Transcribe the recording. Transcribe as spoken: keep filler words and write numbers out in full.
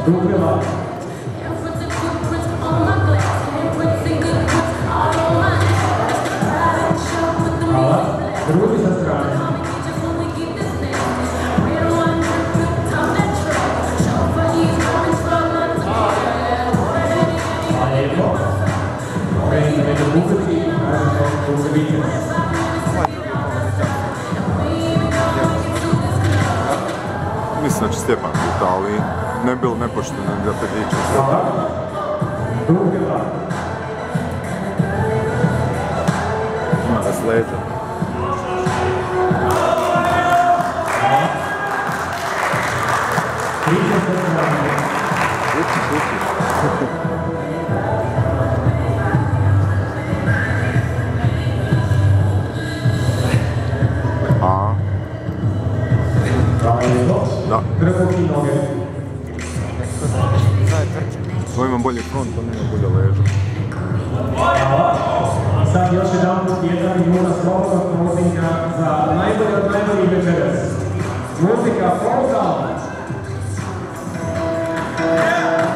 Dugila. Hvala. Drugi sa strane. Hvala lijepo. Krećemo da bukati i kažemo da se vidimo. Mislim da će Stjepan biti, ali ne bilo nepošteno da te diče. Hvala. Dugila. Ima da sleđa. Uči, uči. A? Da. Trbuh i noge. To ima bolji front, on ima bolje leža. Hvala. Sad još jedan put jedna minuna slobodnog prozinka za najbolje od najboljih večeras. Muzika Fall Down.